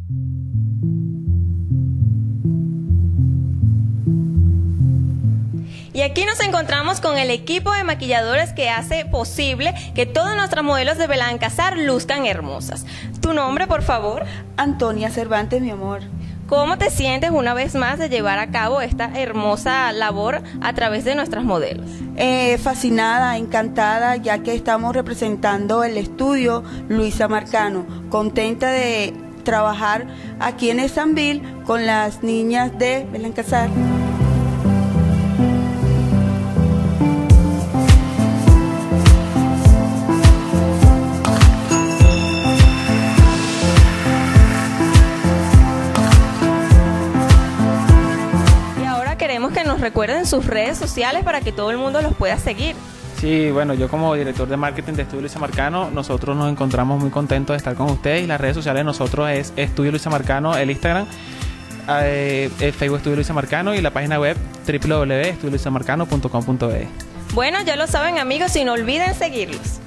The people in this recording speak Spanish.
Y aquí nos encontramos con el equipo de maquilladores que hace posible que todas nuestras modelos de Belancazar luzcan hermosas. ¿Tu nombre, por favor? Antonia Cervantes, mi amor. ¿Cómo te sientes una vez más de llevar a cabo esta hermosa labor a través de nuestras modelos? Fascinada, encantada, ya que estamos representando el estudio Luisa Marcano. Contenta de trabajar aquí en Esanville con las niñas de Belancazar. Queremos que nos recuerden sus redes sociales para que todo el mundo los pueda seguir. Sí, bueno, yo como director de marketing de Estudio Luisa Marcano, nosotros nos encontramos muy contentos de estar con ustedes y las redes sociales de nosotros es Estudio Luisa Marcano, el Instagram, el Facebook Estudio Luisa Marcano y la página web www.estudioluisamarcano.com.be. Bueno, ya lo saben amigos y no olviden seguirlos.